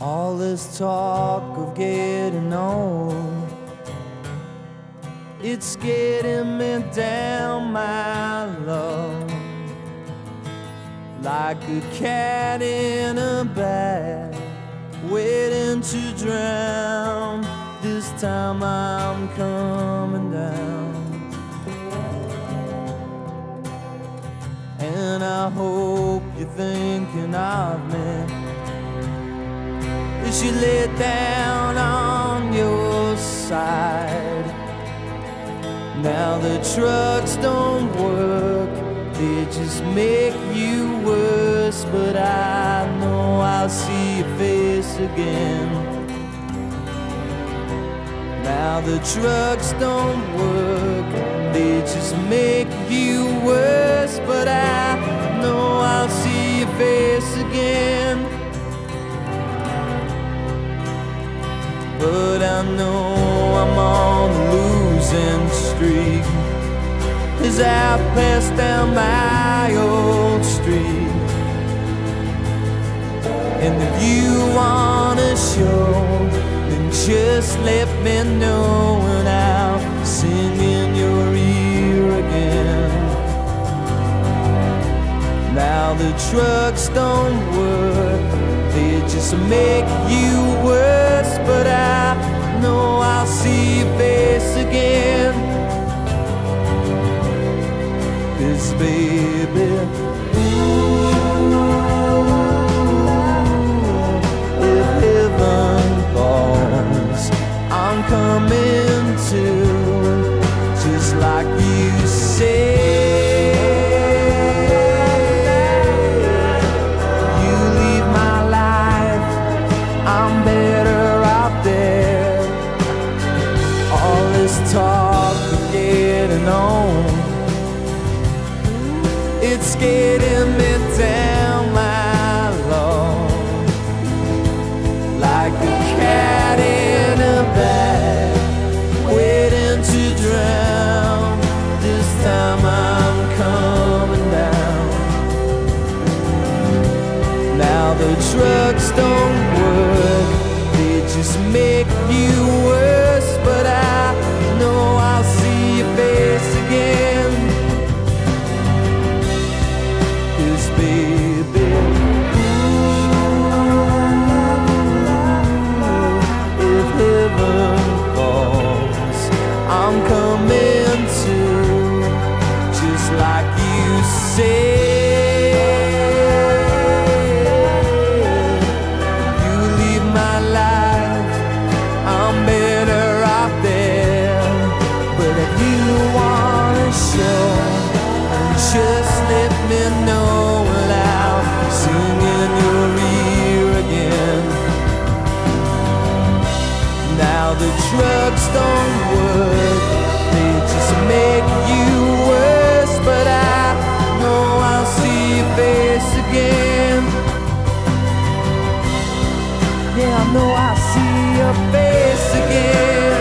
All this talk of getting old, it's getting me down, my love, like a cat in a bag, waiting to drown. This time I'm coming down, and I hope you're thinking of me as you lay down on your side. Now the trucks don't work, they just make you worse, but I know I'll see your face again. Now the trucks don't work, they just make you worse, but I know I'll see your face again. But I know I'm on a losing streak as I pass down my old street. And if you wanna show, then just let me know, and I'll sing in your ear again. Now the trucks don't work, they just make you worse, but I know I'll see your face again. 'Cause baby, if heaven falls, I'm coming to, just like you say. Talk of getting on, it's getting me down, my love, like a cat in a bag, waiting to drown. This time I'm coming down. Now the trucks don't work, they just make you worse, but I know I'll see your face again. 'Cause baby, if heaven calls, I'm coming to, just like you say. You leave my life, I'm better off there. But if you wanna show, just let me know, and I'll sing in your ear again. Now the trucks don't work, they just make you worse, but I know I'll see your face again. Yeah, I know I'll see your face again.